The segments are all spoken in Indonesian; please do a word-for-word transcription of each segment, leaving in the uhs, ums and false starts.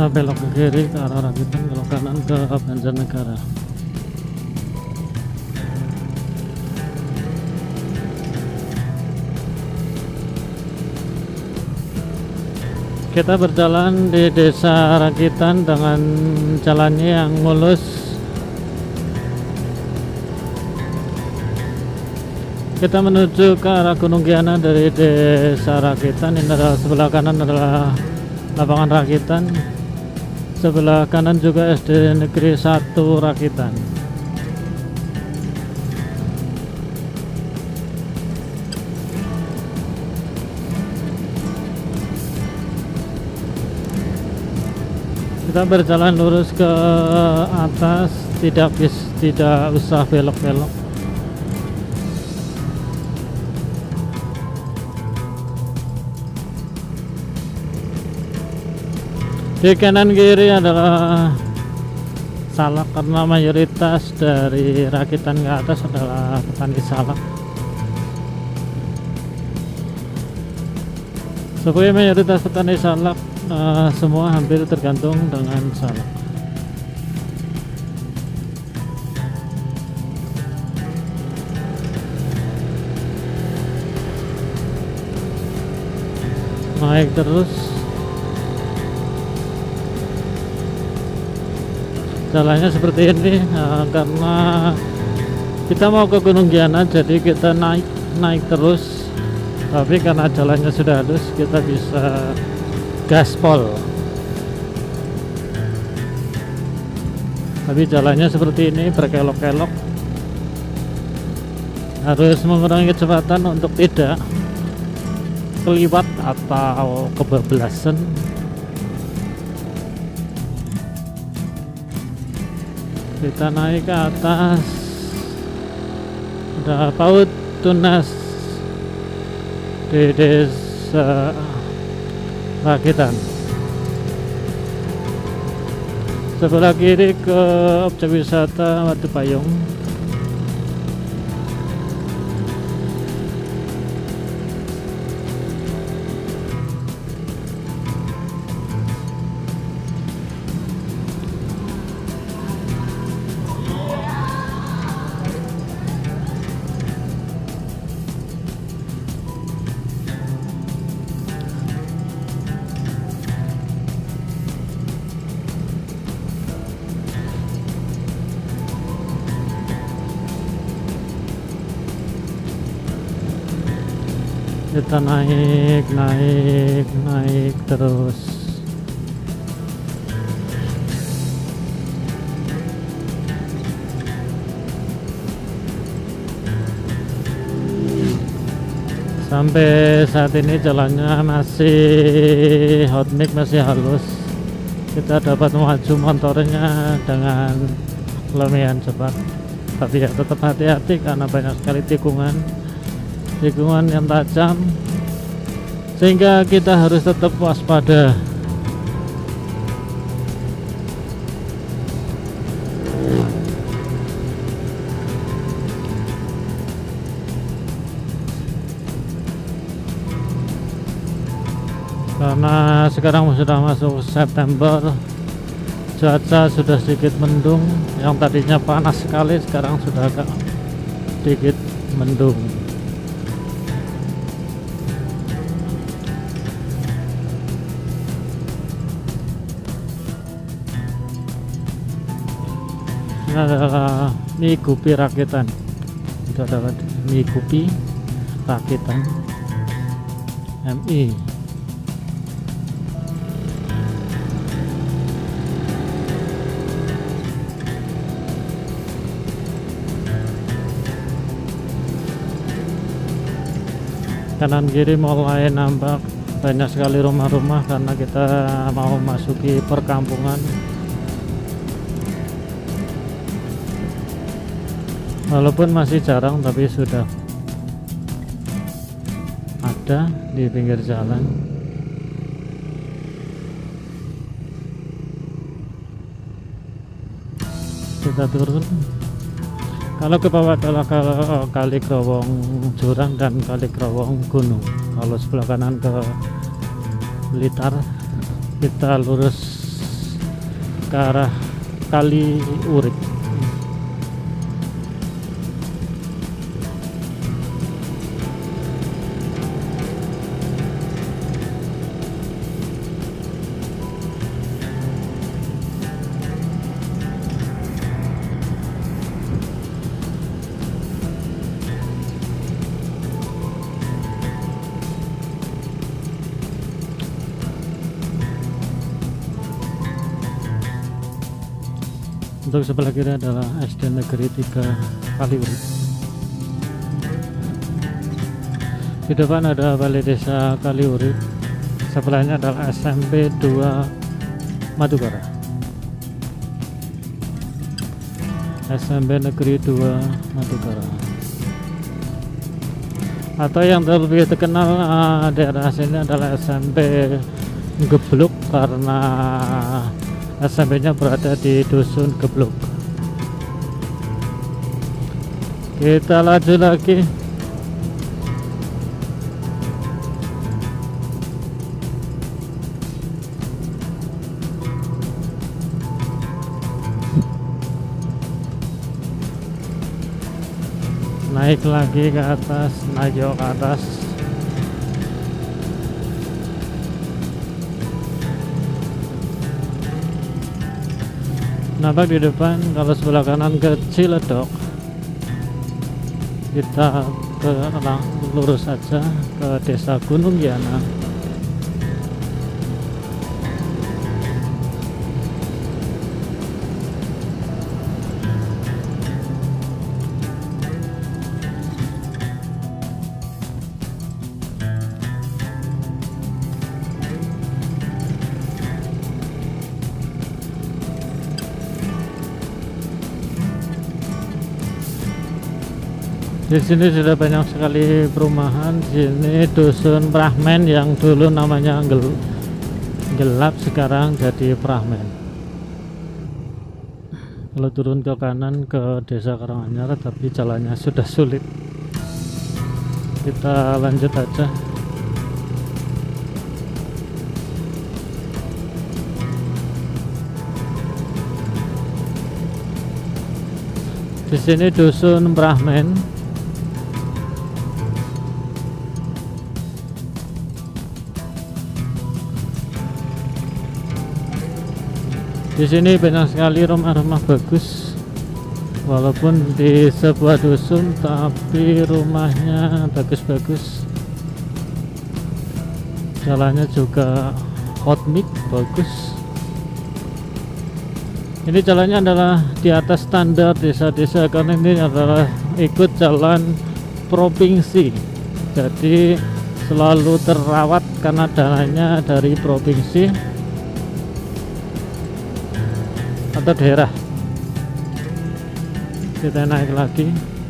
kita belok ke kiri ke arah Rakitan, belok kanan ke Banjarnegara. Kita berjalan di desa Rakitan dengan jalannya yang mulus. Kita menuju ke arah Gunung Giana dari desa Rakitan. Ini adalah sebelah kanan adalah lapangan Rakitan, sebelah kanan juga S D Negeri satu Rakitan. Kita berjalan lurus ke atas, tidak bis, tidak usah belok-belok. Di kanan kiri adalah salak, karena mayoritas dari Rakitan ke atas adalah petani salak. Supaya mayoritas petani salak, Uh, semua hampir tergantung dengan salak. Naik terus, jalannya seperti ini uh, karena kita mau ke Gunung Giana, jadi kita naik naik terus. Tapi karena jalannya sudah halus, kita bisa gaspol. Tapi jalannya seperti ini, berkelok-kelok, harus mengurangi kecepatan untuk tidak keliwat atau kebablasan. Kita naik ke atas, ada PAUD Tunas di desa Rakitan. Sebelah kiri ke objek wisata Watu Payung. Kita naik, naik, naik terus. Sampai saat ini jalannya masih hot mix, masih halus. Kita dapat maju motornya dengan lumayan cepat. Tapi ya tetap hati-hati karena banyak sekali tikungan. tikungan yang tajam, sehingga kita harus tetap waspada. Karena sekarang sudah masuk September, cuaca sudah sedikit mendung. Yang tadinya panas sekali sekarang sudah agak sedikit mendung. Ini adalah mie Gupi Rakitan. Itu adalah mie Gupi Rakitan M I. Kanan kiri mulai nampak banyak sekali rumah-rumah karena kita mau masuki perkampungan. Walaupun masih jarang, tapi sudah ada di pinggir jalan. Kita turun. Kalau ke bawah adalah Kali Growong Jurang dan Kali Growong Gunung. Kalau sebelah kanan ke Blitar, kita lurus ke arah Kali Urip. Untuk sebelah kiri adalah S D Negeri tiga Kali Urip. Di depan ada Balai Desa Kali Urip. Sebelahnya adalah S M P dua Madukara. S M P Negeri dua Madukara. Atau yang lebih terkenal uh, daerah sini adalah S M P Gebluk, karena S M P-nya berada di Dusun Gebluk. Kita laju lagi. Naik lagi ke atas, naik ke atas. Nampak di depan, kalau sebelah kanan ke Ciledug, kita ke lurus saja ke Desa Gunung Yana. Di sini sudah banyak sekali perumahan. Di sini Dusun Prahmen yang dulu namanya Gel Gelap, sekarang jadi Prahmen. Kalau turun ke kanan ke Desa Karanganyar, tapi jalannya sudah sulit. Kita lanjut aja. Di sini Dusun Prahmen. Di sini banyak sekali rumah-rumah bagus, walaupun di sebuah dusun, tapi rumahnya bagus-bagus. Jalannya juga hot mix, bagus. Ini jalannya adalah di atas standar desa-desa, karena ini adalah ikut jalan provinsi, jadi selalu terawat karena dananya dari provinsi atau daerah. Kita naik lagi.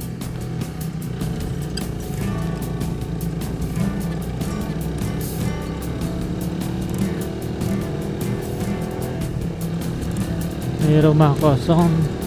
Ini rumah kosong.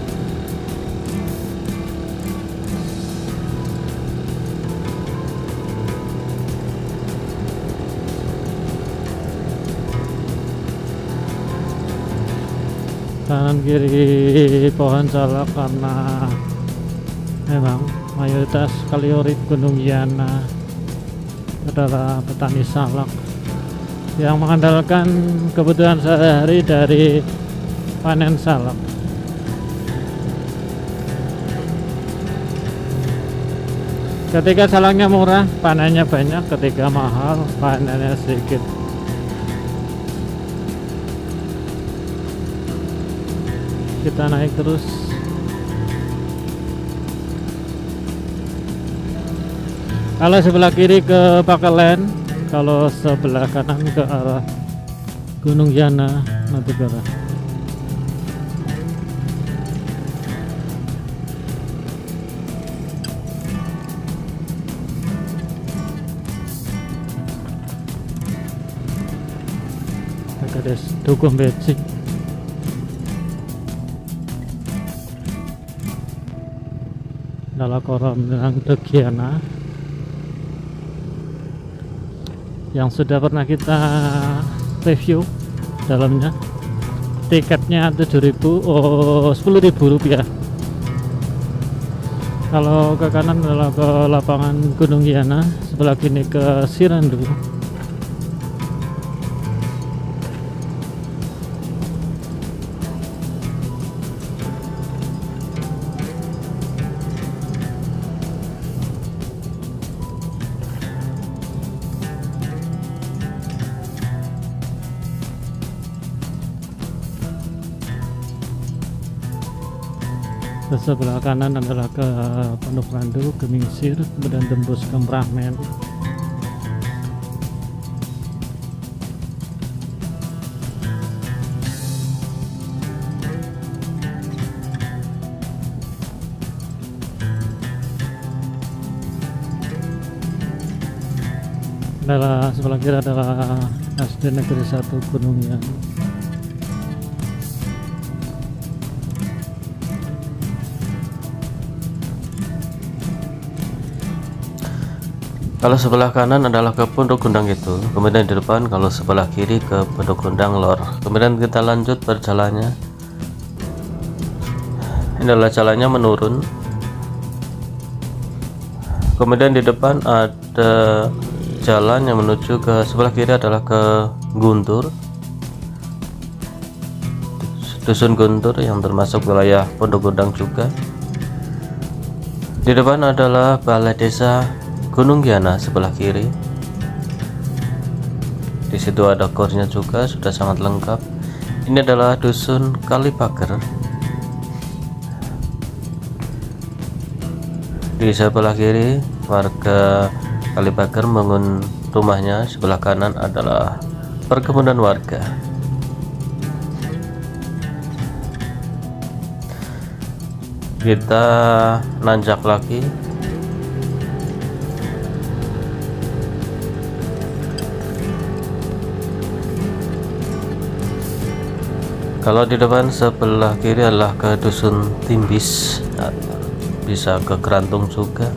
Kanan kiri pohon salak, karena memang mayoritas Kali Urip Gunung Yana adalah petani salak yang mengandalkan kebutuhan sehari dari panen salak. Ketika salaknya murah, panennya banyak; ketika mahal, panennya sedikit. Kita naik terus. Kalau sebelah kiri ke Pakelen, kalau sebelah kanan ke arah Gunung Yana Madukara. Kades Dukuh Becik. Adalah kolam renang Degiana yang sudah pernah kita review dalamnya. tiketnya tujuh ribu, oh sepuluh ribu rupiah. Kalau ke kanan adalah ke lapangan Gunung Yana, sebelah kiri ke Sirandu. Ke sebelah kanan adalah ke Pondok Randu, Gemingsir, kemudian tembus ke Merahmen. Adalah sebelah kiri adalah S D Negeri satu Gunung Yana. Kalau sebelah kanan adalah ke Pondok Gondang itu, kemudian di depan kalau sebelah kiri ke Pondok Gondang Lor. Kemudian kita lanjut berjalannya. Ini adalah jalannya menurun. Kemudian di depan ada jalan yang menuju ke sebelah kiri adalah ke Guntur, Dusun Guntur yang termasuk wilayah Pondok Gondang juga. Di depan adalah Balai Desa Gunung Yana sebelah kiri. Di situ ada gornya juga, sudah sangat lengkap. Ini adalah Dusun Kalipager. Di sebelah kiri warga Kalipager membangun rumahnya, sebelah kanan adalah perkebunan warga. Kita nanjak lagi. Kalau di depan sebelah kiri adalah ke Dusun Timbis, nah, bisa ke Kerantung juga.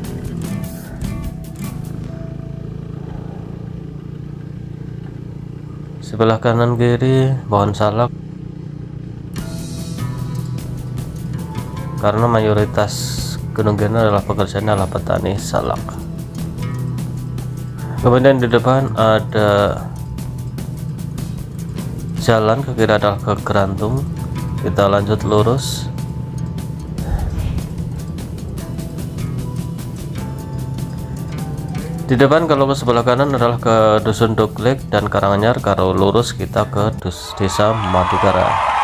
Sebelah kanan kiri pohon salak, karena mayoritas Gunung Yana adalah pekerjaannya adalah petani salak. Kemudian di depan ada jalan ke kiri adalah ke Kerantung. Kita lanjut lurus. Di depan kalau ke sebelah kanan adalah ke Dusun Doglek dan Karanganyar. Kalau lurus kita ke dus, Desa Madukara.